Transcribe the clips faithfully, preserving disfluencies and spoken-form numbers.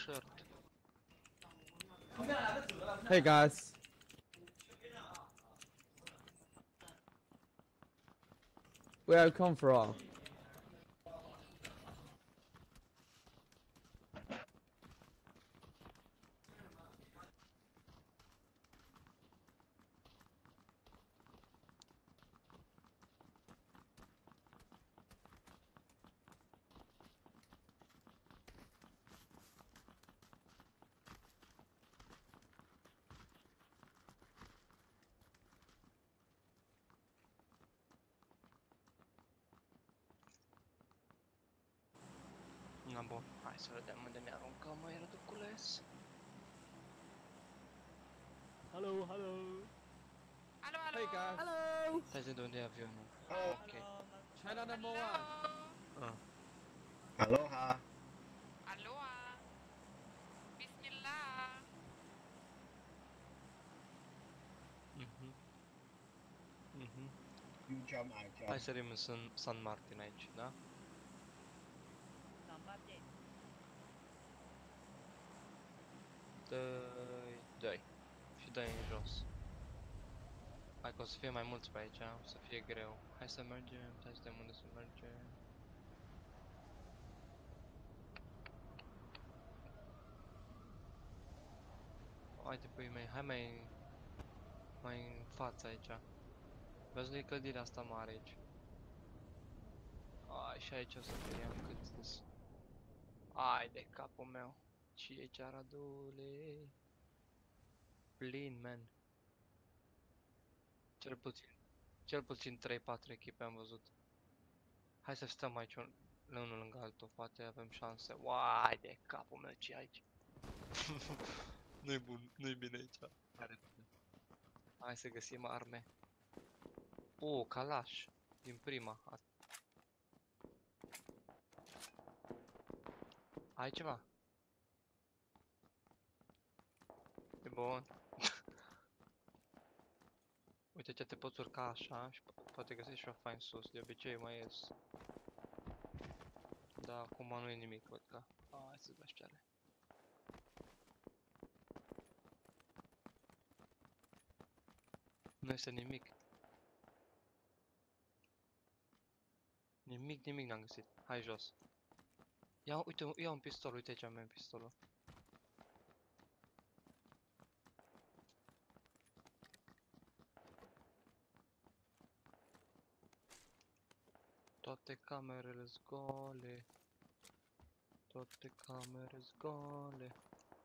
shirt. Hey guys. Where I come from? Na bun, hai să vedem unde ne aruncăm, mai răducules. Hello, hello. Alo, alo! Hey guys. Hello! Stai zi de unde e avionul. Hello. Ok. China number Alo! one. Ah. Aloha! Aloha! Bismillah! Mhm. Mhm. You jump, I jump. Hai să sărim în San, San Martin aici, da? San Martin. Dă-i, dă-i. Și dă-i în jos. Hai că o să fie mai mulți pe aici, o să fie greu. Hai să mergem, hai să vedem unde să mergem. Haide pui mei, hai mai, mai în față aici. Vezi unde e clădirea asta mare aici. Ai, și aici o să vedem cât sus. Ai de capul meu. Și aici Radule. Plin, man. Cel puțin, cel puțin trei patru echipe am văzut. Hai să stăm aici un, unul lângă altul, poate avem șanse. Uai de capul meu, ce aici? Nu-i bun, nu-i bine aici. Hai să găsim arme. O, calaș. Din prima. Ai ceva? E bun. Uite ce te poți urca așa și po poate găsești și o fain sus. De obicei mai ies. Da, acum nu e nimic, văd că. Hai să dă știale. Nu este nimic. Nimic, nimic n-am găsit. Hai jos. Ia, uite, ia un pistol, uite aici am eu pistolul. Toate camerele gole. Toate camere gole.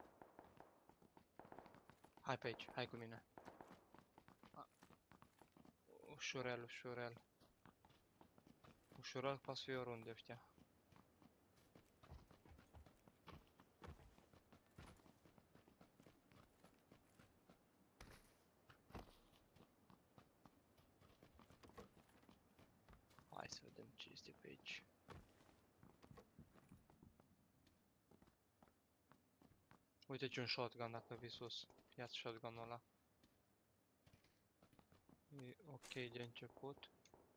Hai pe aici, hai cu mine. A. Ușurel, ușurel. Ușurel poate fi oriunde ăștia. Hai să vedem ce este pe aici. Uite ce un shotgun dacă vii sus. Ia-ți shotgunul ăla. E ok de început.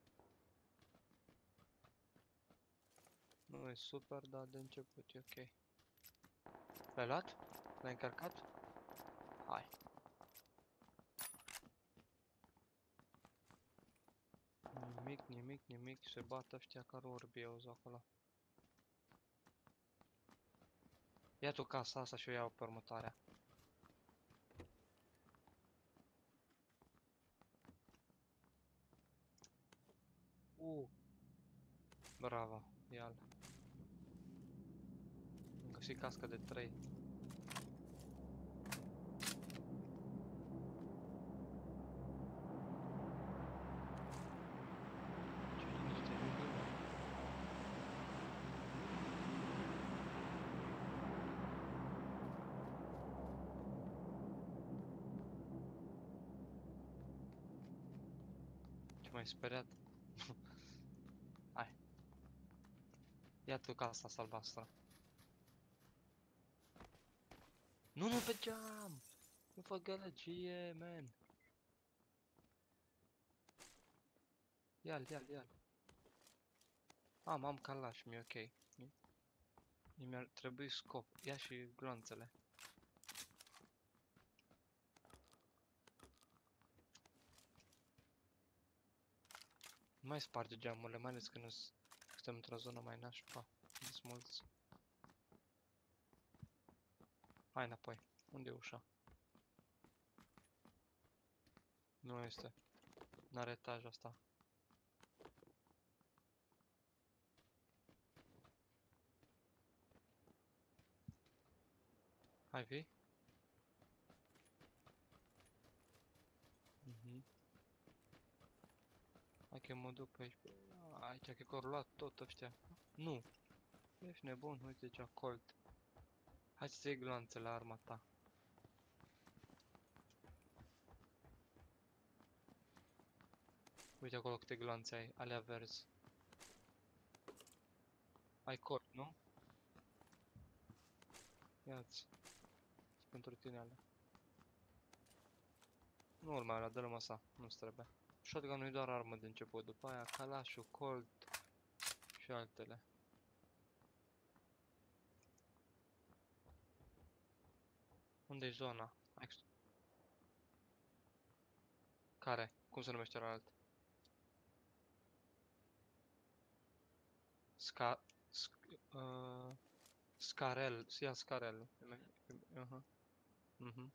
Nu e super, dar de început e ok. L-ai luat? L-ai încărcat? Hai. Nimic, nimic, nimic. Se bat ăștia ca orbi auzi acolo. Ia tu casa asta și o iau pe următoarea. Uh. Bravo, ia-l. Am găsit cască de trei. Ce liniște, nu e nimeni. Ce m-ai speriat? Hai. Ia tu casa asta albastră. Nu, nu pe geam! Nu fă gălăgie, man! Ia-l, ia-l, ia-l. Am, am calaș, mi-e ok. Mi-ar trebui scop. Ia și gloanțele. Nu mai sparge geamurile, mai ales când s- suntem într-o zonă mai nașpa. Sunt mulți. Hai înapoi. Unde e ușa? Nu este. N-are etaj asta. Hai, vii? Mhm. Hai că mă duc pe aici. pe- Aici, cred că au luat tot ăștia. Nu! Ești nebun, uite ce colt. Hai să iei gloanțele la arma ta. Uite acolo câte gloanțe ai, alea verzi. Ai colt, nu? Ia-ți. Pentru tine alea. Nu urma alea, dă-l masa, nu-ți trebuie. Shotgun-ul e doar armă de început, după aia calașul, colt și altele. Unde e zona? Hai că- Care? Cum se numește alt? Sca... Sc... Uh... Scarel, ia Scarel. Uh-huh. Mhm.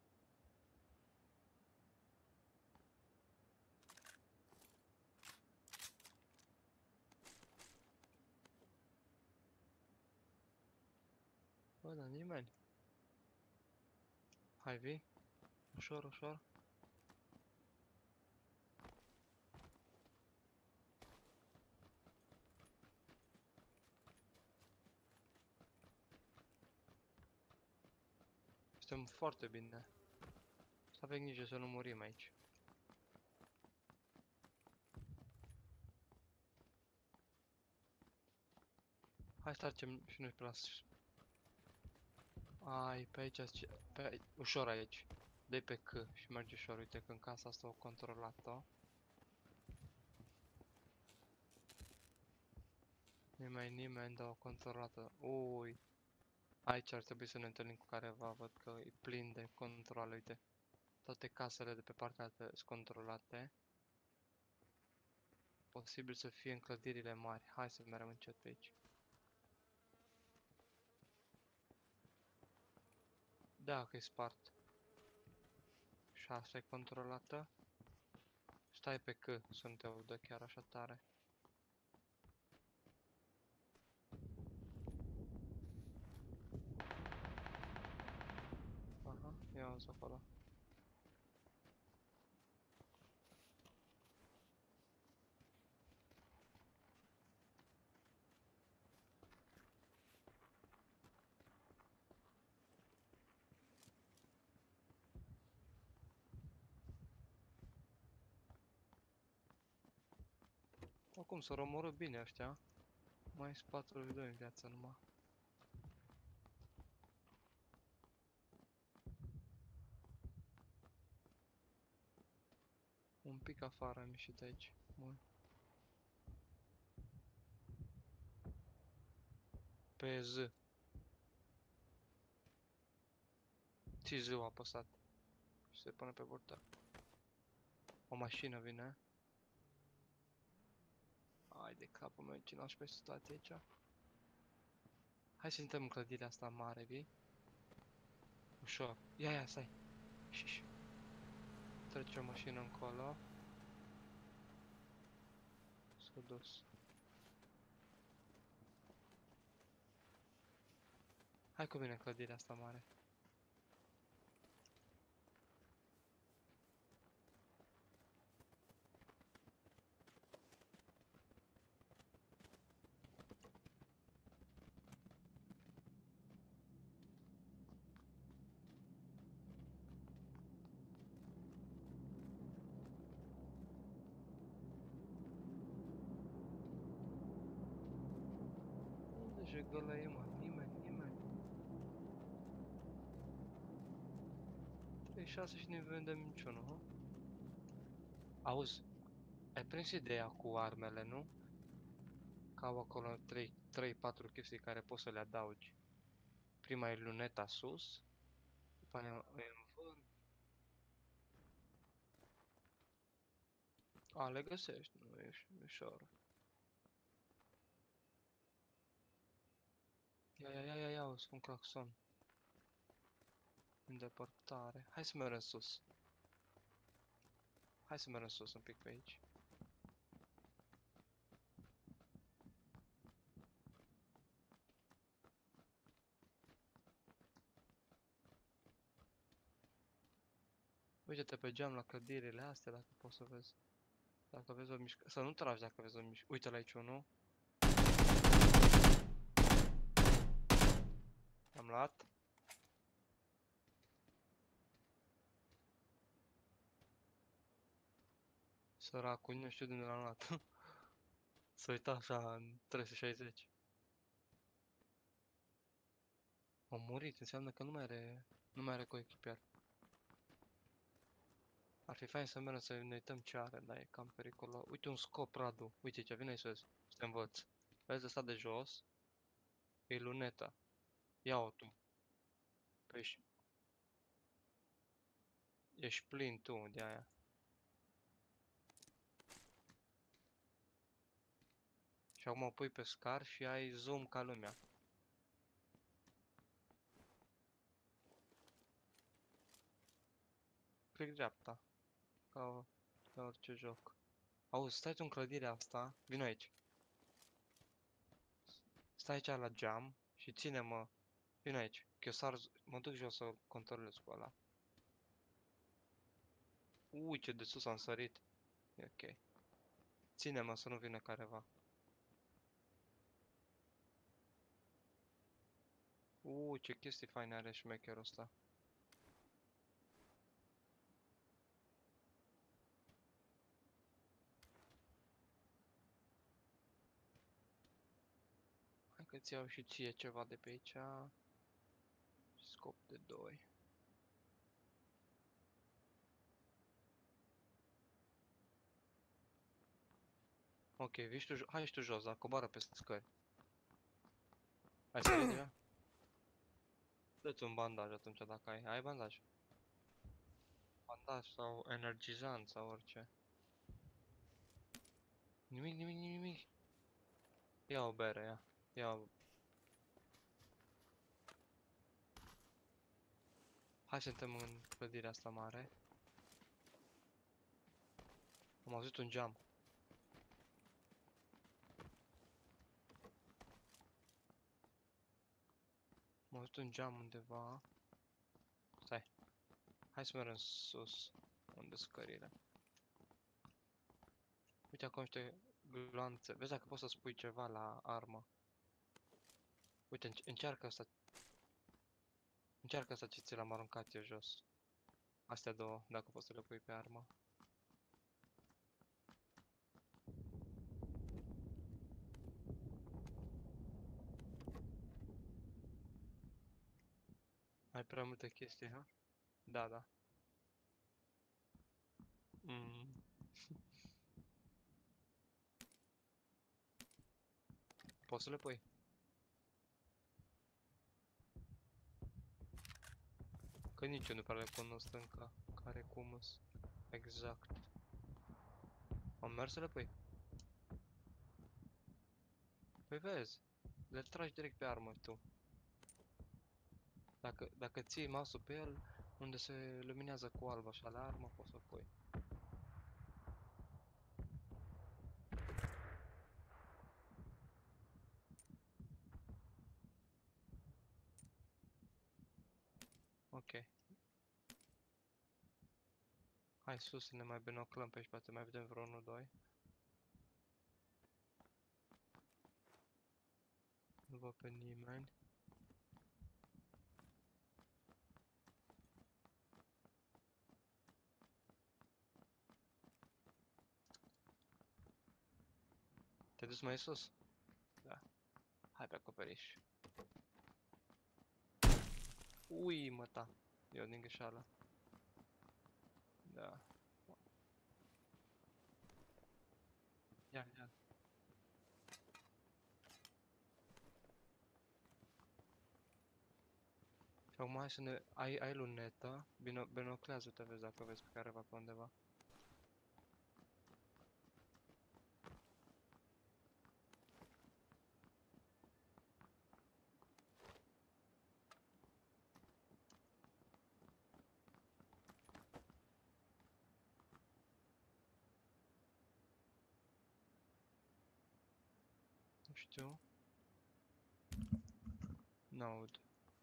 Bă, dar nimeni. Hai, vii? Ușor, ușor. Suntem foarte bine. Să avem grijă să nu murim aici. Hai să tragem și noi pe la... s- Ai, pe aici, ce- pe aici, ușor aici. Dă pe C și mergi ușor. Uite că în casa asta o controlat-o. Nu mai nimeni, dar o controlată. Ui. Aici ar trebui să ne întâlnim cu careva. Văd că e plin de controle, uite. Toate casele de pe partea altă sunt controlate. Posibil să fie în clădirile mari. Hai să mergem încet pe aici. Da, că e spart. Și asta e controlată. Stai pe C, sunt eu, dă chiar așa tare. Aha, ia uzi acolo. Oricum, s-au omorât bine ăștia. Mai sunt patruzeci și doi în viață numai. Un pic afară am ieșit aici. Bun. Pe Z. Ții Z-ul apăsat. Și se pune pe burtă. O mașină vine. Ai de capul meu, ce nașpa situație aici. Hai să intrăm în clădirea asta mare, vii? Ușor. Ia, ia, stai. Șiș. Trece o mașină încolo. S-a dus. Hai cu mine în clădirea asta mare. Unde și gălăie, mă? Nimeni, nimeni. treizeci și șase și nu vedem niciunul, hă? Auzi, ai prins ideea cu armele, nu? Că au acolo trei trei patru chestii care poți să le adaugi. Prima e luneta sus, după aia e în vârf. A, le găsești, nu e uș- ușor. Ia, ia, ia, ia, ia, o un claxon. În depărtare. Hai să mergem sus. Hai să mergem sus un pic pe aici. Uite-te pe geam la clădirile astea, dacă poți să vezi. Dacă vezi o mișcare. Să nu tragi dacă vezi o mișcare. Uite-l aici unul. Am luat. Săracul, nu știu de unde l-am luat. S-a uitat așa în trei sute șaizeci. A murit, înseamnă că nu mai are, nu mai are coechipier. Ar fi fain să mergem să ne uităm ce are, dar e cam periculos. Uite un scop, Radu. Uite ce vine aici să vezi. Să te învăț. Vezi ăsta de jos? E luneta. Ia-o tu. Păi ești, ești plin tu de aia. Și acum o pui pe scar și ai zoom ca lumea. Click dreapta. Ca, o- ca orice joc. Auzi, stai tu în clădirea asta. Vino aici. Stai aici la geam și ține-mă. Vino aici. Că eu sar, mă duc jos să controlez cu ăla. Ui, ce de sus am sărit. E ok. Ține-mă să nu vină careva. Ui, ce chestii faine are șmecherul ăsta. Hai că-ți iau și ție ceva de pe aici. Scop de doi. Ok, vii și tu, jo- hai și tu jos, dar coboară pe scări. Ai sărit deja? Dă-ți un bandaj atunci dacă ai. Ai bandaj? Bandaj sau energizant sau orice. Nimic, nimic, nimic, nimic. Ia o bere, ia. Ia o... Hai să intrăm în clădirea asta mare. Am auzit un geam. Am auzit un geam undeva. Stai. Hai să mergem sus. Unde scările. Uite acolo niște glanțe. Vezi dacă poți să spui ceva la armă. Uite, înce încearcă asta. Încearcă asta ce ți l-am aruncat eu jos. Astea două, dacă poți să le pui pe armă. Ai prea multe chestii, ha? Da, da. Mm. Poți să le pui? Că nici eu nu prea le cunosc încă. Care cum -s. Exact. Am mers să le pui? Păi vezi. Le tragi direct pe armă tu. Dacă, dacă ții mouse-ul pe el, unde se luminează cu alb așa la armă, poți să pui. Ok. Hai sus să ne mai binoclăm pe aici, poate mai vedem vreo unu doi. Nu văd pe nimeni. Te-ai dus mai sus? Da. Hai pe acoperiș. Ui, mă ta. Eu din greșeală. Da. Ia, ia. Și acum hai să ne... Ai, ai lunetă? Bino, binoclează-te, vezi dacă vezi pe careva pe undeva. Nu știu. N-aud.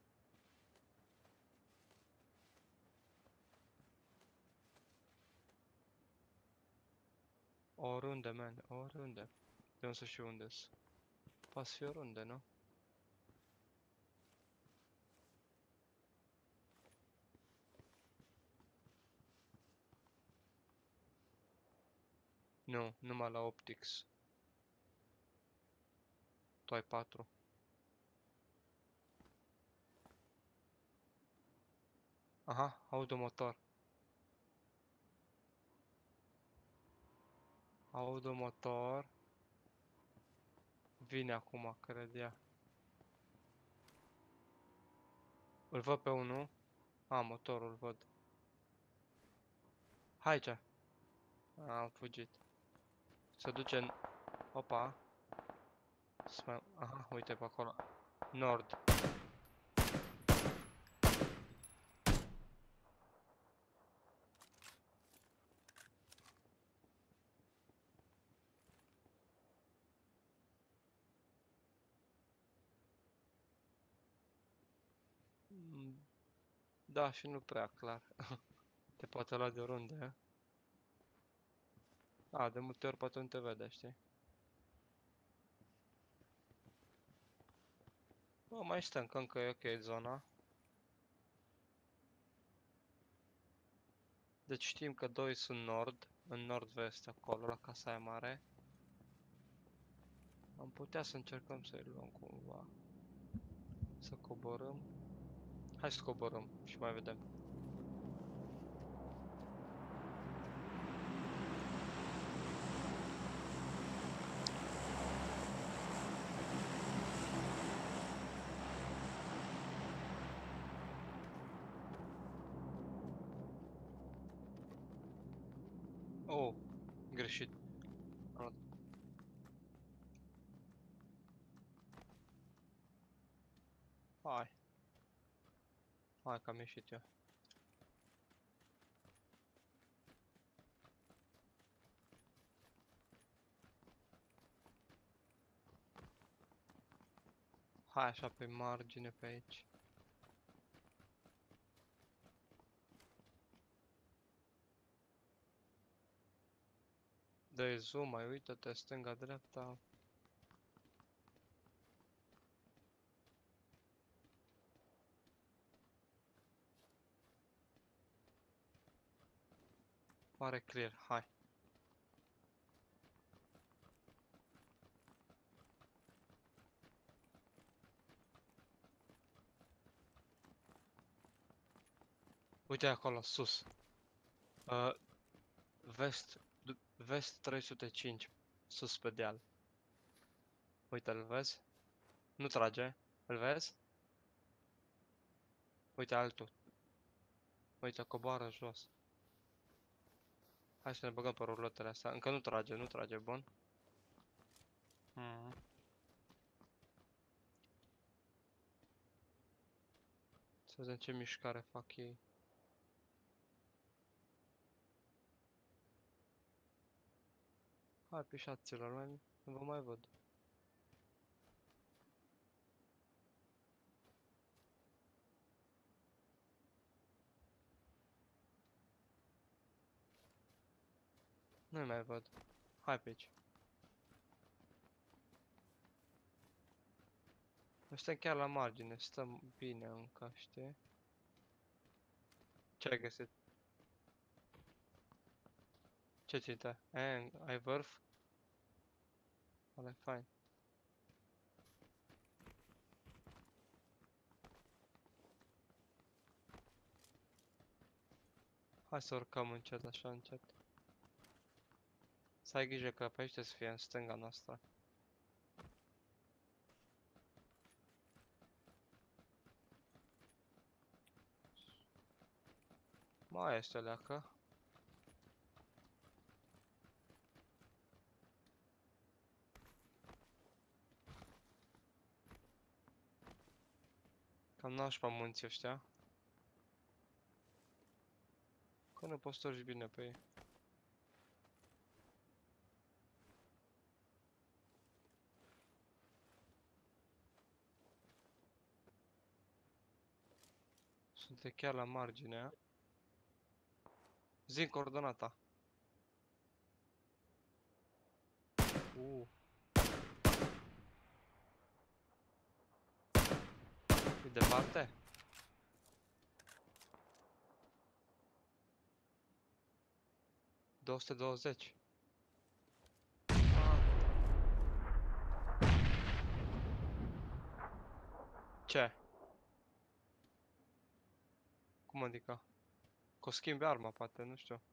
Oriunde, man, oriunde. De unde să știu unde-s. Poate să fie oriunde, nu? Nu, numai la Optics. Tu ai patru. Aha, aud un motor. Aud un motor. Vine acum, cred ea. Îl văd pe unul. A, motorul îl văd. Hai aici. A, am fugit. Se duce în... Opa. Să mai... Aha, uite pe acolo. Nord. Mm, da, și nu prea clar. Te poate lua de oriunde, eh? A, de multe ori poate nu te vede, știi? Bă, mai stăm, că încă e ok zona. Deci știm că doi sunt nord, în nord-vest, acolo, la casa aia mare. Am putea să încercăm să-i luăm cumva. Să coborâm. Hai să coborâm și mai vedem. Oh, greșit. Am- Hai. Hai că am ieșit eu. Hai așa pe margine pe aici. Dă-i zoom, mai uită-te stânga-dreapta. Pare clear, hai. Uite acolo, sus. Uh, vest, d- vest trei sute cinci. Sus pe deal. Uite, îl vezi? Nu trage. Îl vezi? Uite altul. Uite, coboară jos. Hai să ne băgăm pe rulotele astea. Încă nu trage, nu trage, bun. Mm. Să vedem ce mișcare fac ei. Hai, pișaților, mai, nu vă mai văd. Nu mai văd. Hai pe aici. Noi suntem chiar la margine, stăm bine încă, știi? Ce ai găsit? Ce ținte? E, ai vârf? Ale, fain. Hai să urcăm încet, așa încet. Să ai grijă că pe aici trebuie să fie în stânga noastră. Mai este o leacă. Cam nașpa munții ăștia. Că nu poți storci bine pe ei. Sunt chiar la marginea. Zi coordonata. Uh. E departe? două sute douăzeci. Ah. Ce? Cum adică? Că o schimbi arma, poate, nu știu.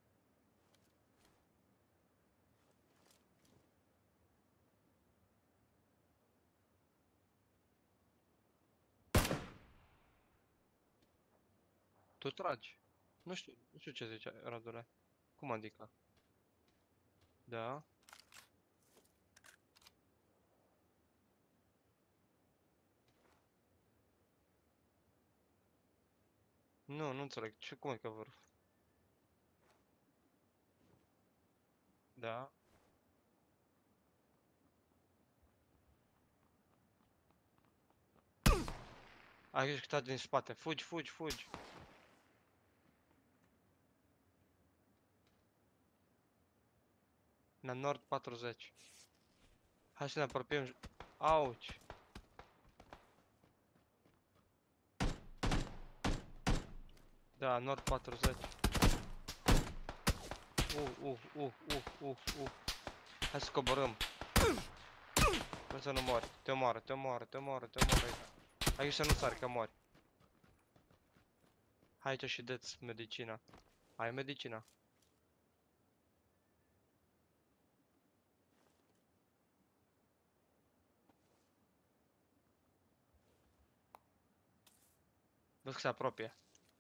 Tu tragi. Nu știu, nu știu ce zice Radule. Cum adică? Da. Nu, nu înțeleg. Ce, cum e că vârf? Da. Ai grijă că te din spate. Fugi, fugi, fugi. La nord patruzeci. Hai să ne apropiem. j- Auci. Da, nord patruzeci. Uh, uh, uh, uh, uh, uh. Hai să coborâm. Vreau să nu mori. Te omoară, te omoară, te omoară, te omoară. Hai grijă să nu sari, că mori. Hai aici și dă-ți medicina. Ai medicina. Vezi că se apropie.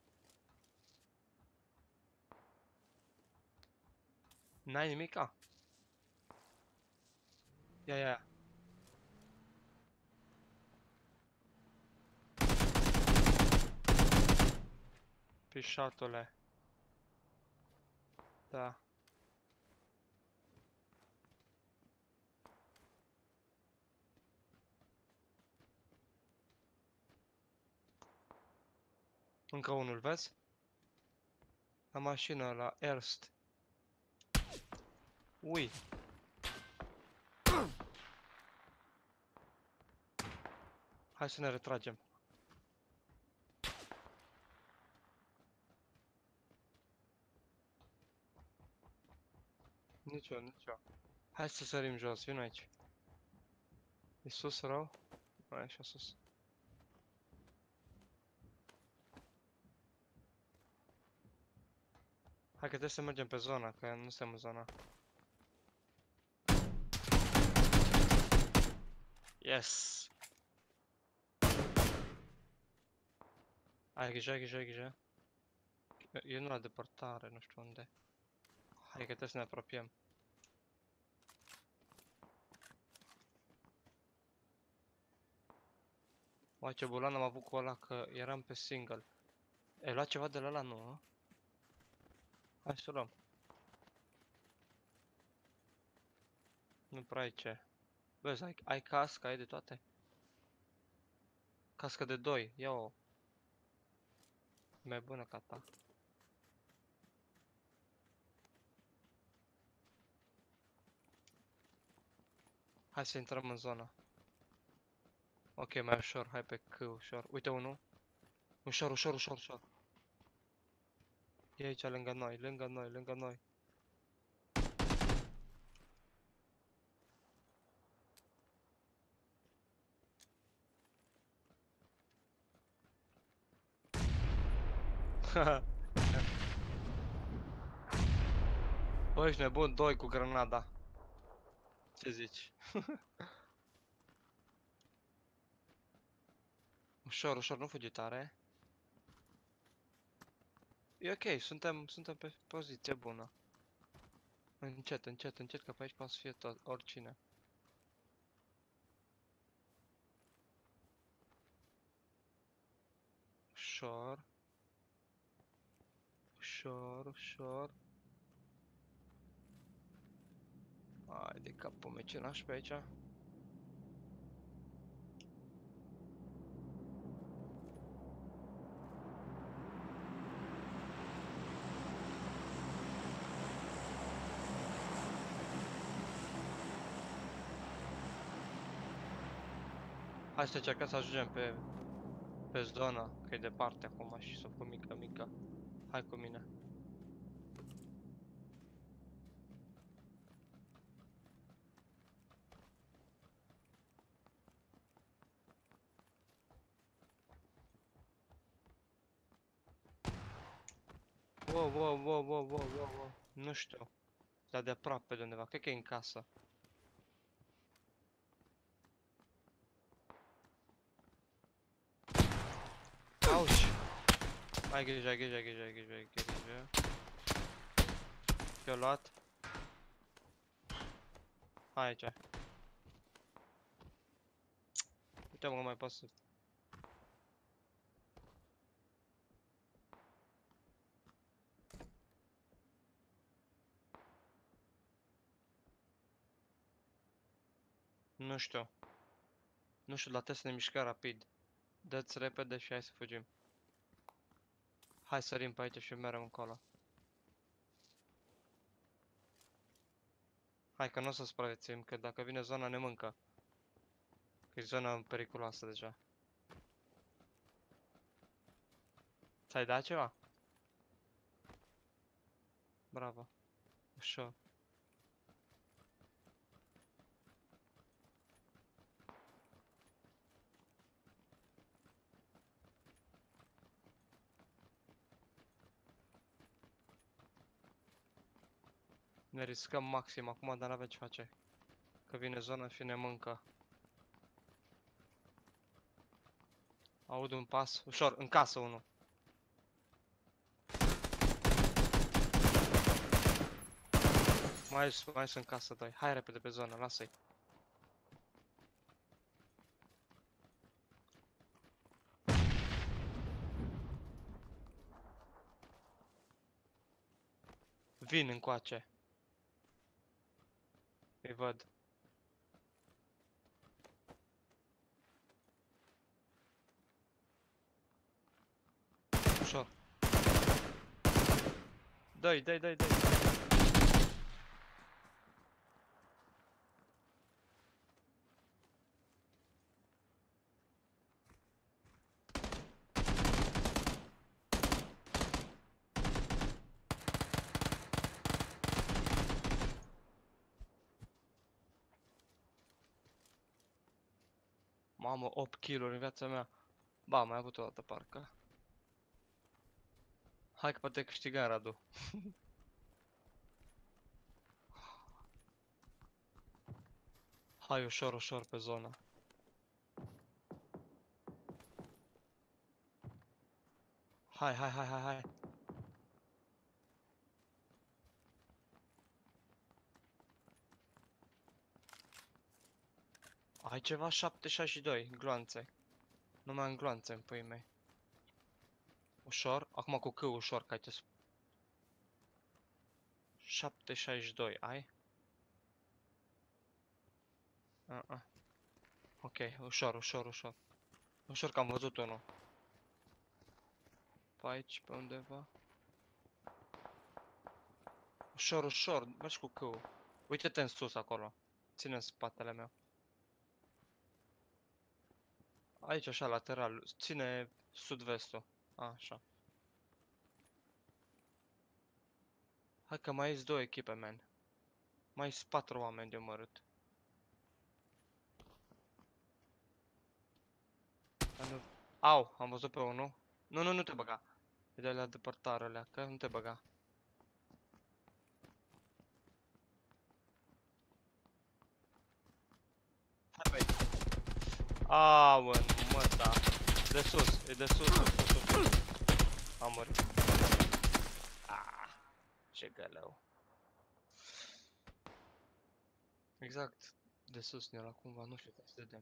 N-ai nimica? Ia, ia, ia. Pișatule. Da. Încă unul, vezi? La mașină, la Erst. Ui. Hai să ne retragem. Nici eu, nici eu. Hai să sărim jos, vin aici. E sus rău? Mai e așa sus. Hai că trebuie să mergem pe zona, că nu suntem în zona. Yes! Ai grijă, ai grijă, ai grijă. E nu la depărtare, nu știu unde. Hai că trebuie să ne apropiem. Oa, ce bulan am avut cu ăla, că eram pe single. Ai luat ceva de la ăla, nu, a? Hai să luăm. Nu prea ai ce. Vezi, ai, ai cască, ai de toate. Cască de doi, ia-o. Mai bună ca ta. Hai să intrăm în zona. Ok, mai ușor, hai pe C, ușor. Uite unul. Ușor, ușor, ușor, ușor. E aici lângă noi, lângă noi, lângă noi. Bă, ești nebun, doi cu granada. Ce zici? Ușor, ușor, nu fugi tare. E ok, suntem, suntem pe poziție bună. Încet, încet, încet, că pe aici poate să fie tot, oricine. Ușor. Ușor, ușor. Hai de capul mecinaș pe aici. Hai să încercăm să ajungem pe, pe zona, că e departe acum și s-o făcut mică, mică. Hai cu mine. Wow, wow, wow, wow, wow, wow, wow. Nu știu. Dar de aproape de undeva. Cred că e în casă. Auzi! Ai grijă, ai grijă, ai grijă, ai grijă, ai grijă. Te-o luat. Hai aici. Uite mă, că mai pot să... Nu știu. Nu știu, dar trebuie să ne mișcăm rapid. Dă-ți repede și hai să fugim. Hai să sărim pe aici și merem încolo. Hai că nu o să supraviețuim, că dacă vine zona ne mâncă. Că e zona periculoasă deja. Ți-ai dat ceva? Bravo. Ușor. Ne riscăm maxim acum, dar n-avem ce face. Că vine zona și ne mâncă. Aud un pas. Ușor, în casă unul. Mai, mai sunt în casă doi. Hai repede pe zonă, lasă-i. Vin încoace. Îi văd. Ușor. Dă-i, dă-i, dă-i, dă-i. Mamă, opt kill-uri în viața mea. Ba, am mai avut o dată parcă. Hai că poate câștigăm, Radu. Hai ușor, ușor pe zona. Hai, hai, hai, hai, hai. Ai ceva șapte șaizeci și doi gloanțe. Nu mai am gloanțe în puii mei. Ușor, acum cu C ușor, că ai te... șapte șaizeci și doi, ai? Uh -uh. Ok, ușor, ușor, ușor. Ușor că am văzut unul. Pe aici, pe undeva. Ușor, ușor, mergi cu C-ul. Uite-te în sus acolo. Ține în spatele meu. Aici, așa, lateral. Ține sud-vestul. Așa. Hai că mai sunt două echipe, man. Mai sunt patru oameni de omorât. Au, am văzut pe unul. Nu, nu, nu te băga. E de la depărtare alea, că nu te băga. Hai pe aici. Auen, mă, da. De sus, e de sus, de sus, de sus. Am murit. Ce gălău. Exact. De sus ne la cumva, nu știu, să vedem.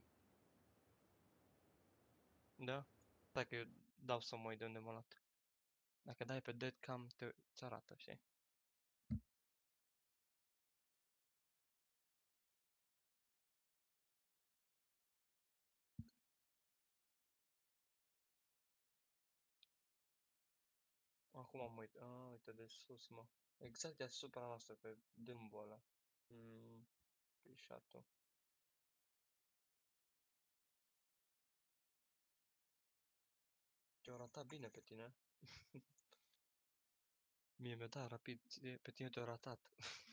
Da? Stai că eu dau să mă uit de unde m-a luat. Dacă dai pe deadcam, te ți arată, știi? Acum am uit. A, uite de sus, mă. Exact deasupra noastră, pe dâmbul ăla. Mm, pișatul. Te-au ratat bine pe tine. Mie mi-a dat rapid, ție- pe tine te-au ratat.